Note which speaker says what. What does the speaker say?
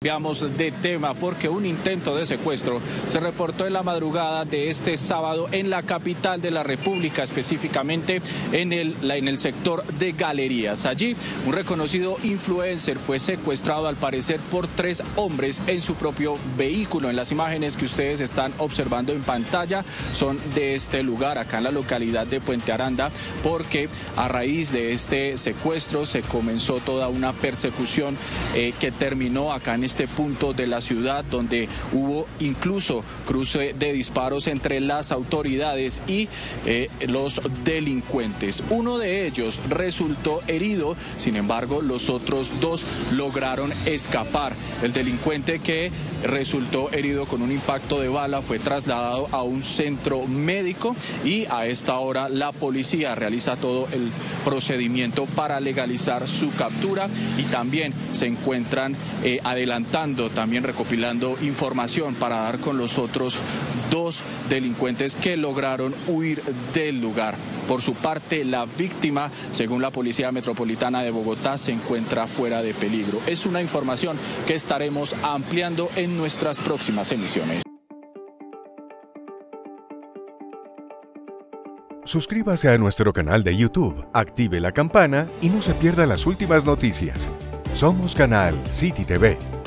Speaker 1: Cambiamos de tema porque un intento de secuestro se reportó en la madrugada de este sábado en la capital de la República, específicamente en el sector de Galerías. Allí, un reconocido influencer fue secuestrado al parecer por 3 hombres en su propio vehículo. En las imágenes que ustedes están observando en pantalla son de este lugar, acá en la localidad de Puente Aranda, porque a raíz de este secuestro se comenzó toda una persecución que terminó acá en este punto de la ciudad, donde hubo incluso cruce de disparos entre las autoridades y los delincuentes. Uno de ellos resultó herido, sin embargo, los otros 2 lograron escapar. El delincuente que resultó herido con un impacto de bala fue trasladado a un centro médico y a esta hora la policía realiza todo el procedimiento para legalizar su captura y también se encuentran adelantando, también recopilando información para dar con los otros 2 delincuentes que lograron huir del lugar. Por su parte, la víctima, según la Policía Metropolitana de Bogotá, se encuentra fuera de peligro. Es una información que estaremos ampliando en nuestras próximas emisiones.
Speaker 2: Suscríbase a nuestro canal de YouTube, active la campana y no se pierda las últimas noticias. Somos Canal City TV.